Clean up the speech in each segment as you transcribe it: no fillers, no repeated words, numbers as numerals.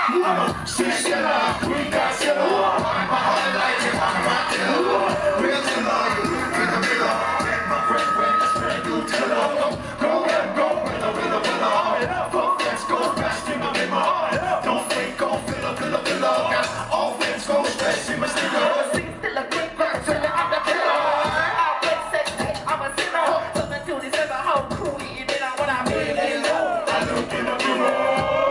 I'm a chinchilla, we got chilla. My heart like an armadillo. Real chilla, with a villa. Get my friend when I spread you tilla. Go and go, villa. Fuck let's go fast in my limo. Don't think, go villa. Got offense, go stretch in my sticker. Sing still a quick back, till I'm the killer. I play sex tape, I'm a sinner. Something to this ever, how cool it is when I'm feeling low. I look in the mirror.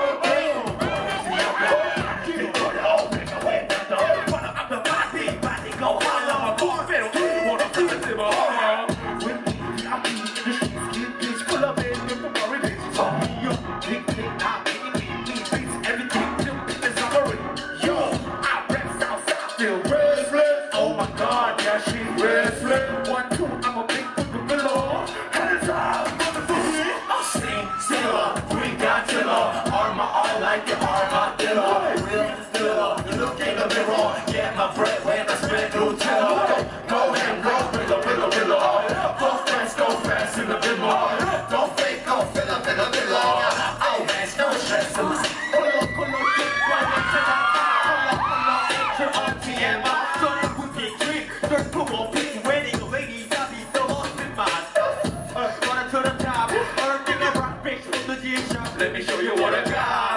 Like the Armadillo, look in the mirror, get my bread when I spit through Nutella. Go and go, villa. Both friends go fast in the limo. Don't fake, go villa. Oh, there's no stress. Pull up, kick, run into that car. Pull up, TMI. So you would get drink, first pull on people waiting. The ladies, I'll be so lost in my stuff. Running to the top, earning a rock bitch from the G shop. Let me show you what I got.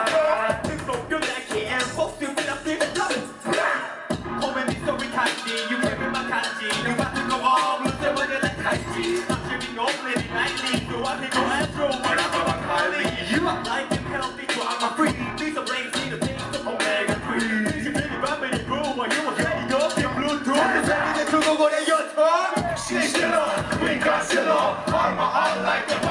You can't be my kanji. You got to go all loose and look at that kanji. I'm shipping off lady nightly. So I think I'll astro when I'm on Kylie. You are like and healthy, so I'm a free. These are ladies need to take some omega 3. You really rap in the groove while you was ready up your Bluetooth. Is everything to go to your tongue? She's still on, we got still on. Armor on like the